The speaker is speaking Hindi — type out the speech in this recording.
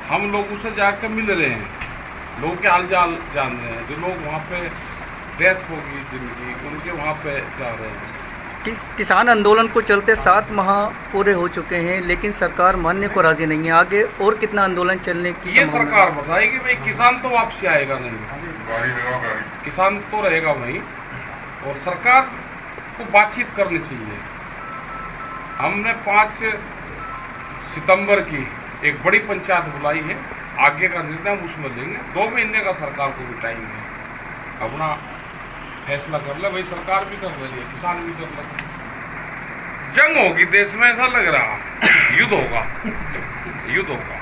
हम लोगों से जाकर मिल रहे हैं, लोगों के हाल चाल जान रहे हैं। जो लोग वहाँ पे डेथ होगी जिनकी, उनके वहाँ पे जा रहे हैं। किसान आंदोलन को चलते 7 माह पूरे हो चुके हैं, लेकिन सरकार मानने को राजी नहीं है। आगे और कितना आंदोलन चलने की ये सरकार बताएगी। भाई किसान तो वापसी आएगा नहीं, किसान तो रहेगा वहीं, और सरकार को बातचीत करनी चाहिए। हमने 5 सितंबर की एक बड़ी पंचायत बुलाई है, आगे का निर्णय हम उसमें लेंगे। 2 महीने का सरकार को भी टाइम है, अपना फैसला कर ले। भाई सरकार भी कर रही है, किसान भी कर रहे हैं। जंग होगी देश में, ऐसा लग रहा, युद्ध होगा, युद्ध होगा।